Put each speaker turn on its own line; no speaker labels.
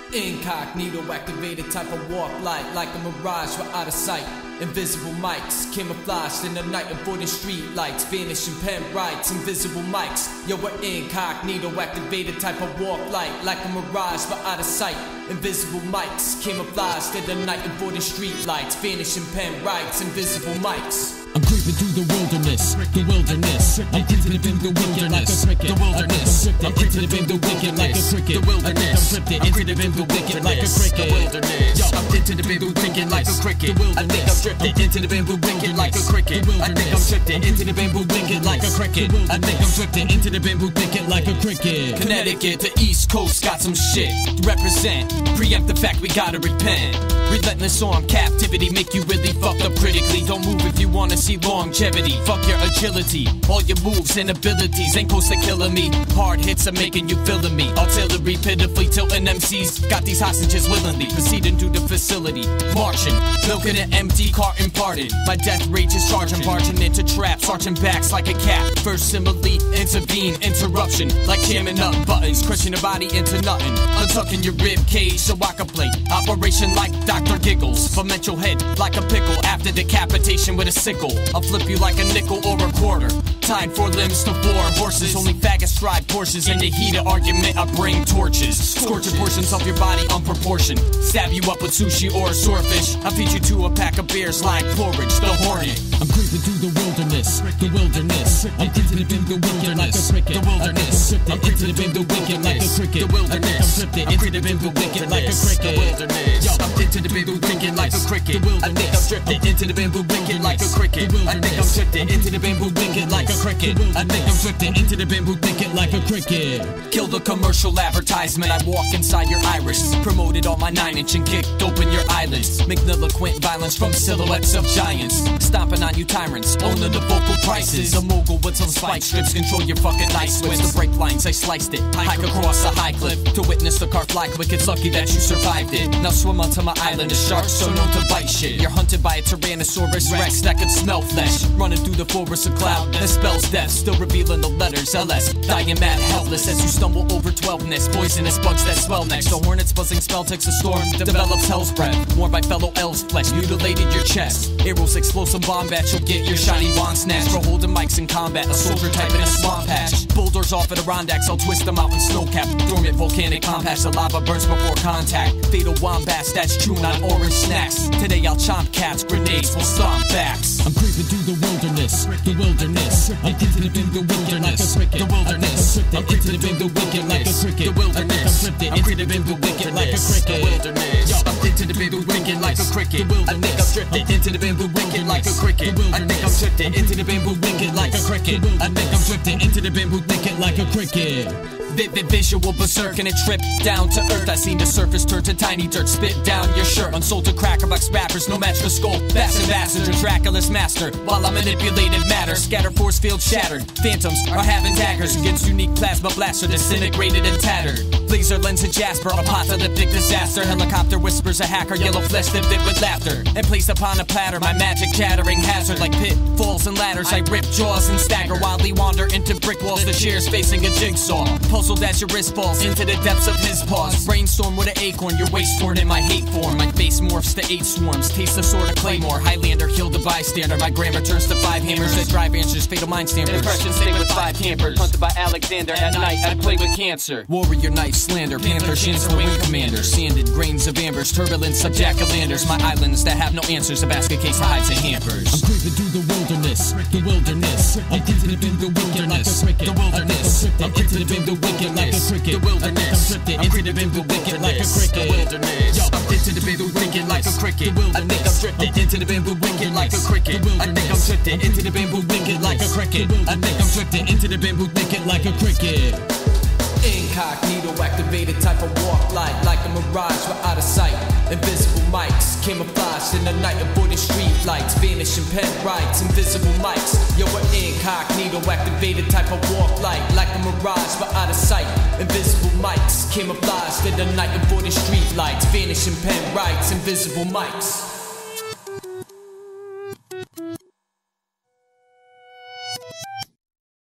Incognito activated type of walk light, like a mirage, we're out of sight. Invisible mics, camouflaged in the night, avoiding street lights, vanishing pen writes. Invisible mics, yo, we're incognito activated type of walk light, like a mirage, we're out of sight. Invisible mics, camouflaged in the night, avoiding street lights, vanishing pen writes. Invisible mics.
I'm creeping through the wilderness, the wilderness. I'm creeping through the wilderness, the wilderness. I'm creeping through the wicked like a cricket, the wilderness. I'm creeping into the wicked like a cricket, the wilderness. Yo, I'm into the bamboo wicked like a cricket. I think I'm drifting into the bamboo wicked like a cricket. I think I'm drifting into the bamboo wicked like a cricket. I think I'm drifting into the bamboo wicked like a cricket.
Connecticut to East Coast got some shit to represent. Preempt the fact we gotta repent. Relentless on captivity, make you really fucked up critically. Don't move if you wanna see longevity. Fuck your agility, all your moves and abilities ain't close to killing me. Hard hits are making you feeling me. Artillery pitifully tilting MCs. Got these hostages willingly proceeding through the facility. Marching, milking an empty carton parted. My death rage is charging, barging into traps, arching backs like a cat. First simile, intervene, interruption, like jamming up buttons, crushing your body into nothing. Untucking your rib cage so I can play operation like Dr. Giggles. Ferment your head like a pickle after decapitation with a sickle. I'll flip you like a nickel or a quarter. Time for limbs to 4 horses. Only faggots drive Porsches. In the heat of argument, I bring torches. Scorching portions of your body unproportioned. Stab you up with sushi or a swordfish. I feed you to a pack of beers like porridge, the hornet.
I'm creeping through the wilderness, the wilderness. I'm creeping through the wilderness, the wilderness. I'm creeping through the wicked like a cricket, the wilderness. I'm creeping through the wicked like a cricket, the wilderness. Yo, I'm into the bamboo wicked like a cricket. I think I'm drifting into the bamboo wicked like a cricket. I think I'm drifting into the bamboo wicked like a cricket. I think I'm drifting into the bamboo wicked like a cricket.
Kill the commercial advertisement. I walk inside your iris. Promoted on my 9-inch and kicked open your eyelids. Magniloquent violence from silhouettes of giants. Stomping on you tyrants, owning the vocal prices. A mogul with some spike strips, control your fucking night switch. The break lines, I sliced it. Hike across a high cliff to witness the car fly quick. It's lucky that you survived it. Now swim onto my island of sharks, so known to bite shit. You're hunted by a Tyrannosaurus Rex that could smell flesh. Running through the forest of cloud that spells death. Still revealing the letters LS. Dying mad helpless as you stumble over 12ness. Poisonous bugs that swell next. The hornets buzzing spell takes a storm. Develops hell's breath. Worn by fellow elves flesh. Mutilated your chest. Arrows explosive bombat. You'll get your shiny wand snatched. For holding mics in combat. A soldier type in a swamp patch. Boulders off at Adirondacks. I'll twist them out in snowcap. Dormant volcanic compass. The lava burns before contact. Fatal wombats that's chewing on orange snacks. Today I'll chomp cats. Grenades will stomp backs.
I'm creeping through the wilderness, the wilderness. I'm creeping through the wilderness, the wilderness. I'm creeping through the wicked like a cricket, the wilderness. I'm creeping through the wicked like a cricket, the wilderness. Yo, I'm into the bamboo wicked like a cricket. I think I'm drifting into the bamboo wicked like a cricket. I think I'm drifting into the bamboo wicked like a cricket. I think I'm drifting into the bamboo wicked like a cricket.
Vivid visual berserk and a trip down to earth. I seen the surface turn to tiny dirt. Spit down your shirt. Unsold to crackerbox rappers, no match for skull. Bass ambassador, Dracula's master. While I manipulated matter, scatter force field shattered. Phantoms are having daggers against unique plasma blaster, disintegrated and tattered. Laser lens of Jasper, apocalyptic disaster. Helicopter whispers a hacker, yellow flesh vivid with laughter. And placed upon a platter, my magic chattering hazard like pitfalls and ladders. I rip jaws and stagger, wildly wander into brick walls. The shears facing a jigsaw. Puzzled as your wrist falls into the depths of his paws. Brainstorm with an acorn, your waist torn in my hate form. My face morphs to 8 swarms, taste the sword of Claymore. Highlander killed a bystander, my grammar turns to 5 hammers that drive answers, fatal mind stampers. Impressions stay with 5 campers, hunted by Alexander. At night I play with cancer. Warrior knife slander, panther chancellor wing commander. Sanded grains of ambers, turbulence of jack-o'-lanterns. My islands that have no answers, a basket case of hides and hampers.
I'm creeping through the wilderness, the wilderness. I'm creeping through the wilderness, the wilderness. I'm creeping through the wicked like a cricket, the wilderness. I'm creeping through the wicked like a cricket, the wilderness. Yo, I'm into the bamboo wicked like a cricket. I think I'm drifting into the bamboo wicked like a cricket. I think I'm drifting into the bamboo wicked like a cricket. I think I'm drifting into the bamboo wicked like a cricket.
Incognito activated type of walk light, like a mirage, we're out of sight. Invisible mics, camouflaged in the night, avoiding street lights, vanishing pen writes. Invisible mics, yo, we're incognito activated type of walk light, like a mirage, we're out of sight. Invisible mics, camouflaged in the night, avoiding street lights, vanishing pen writes. Invisible mics.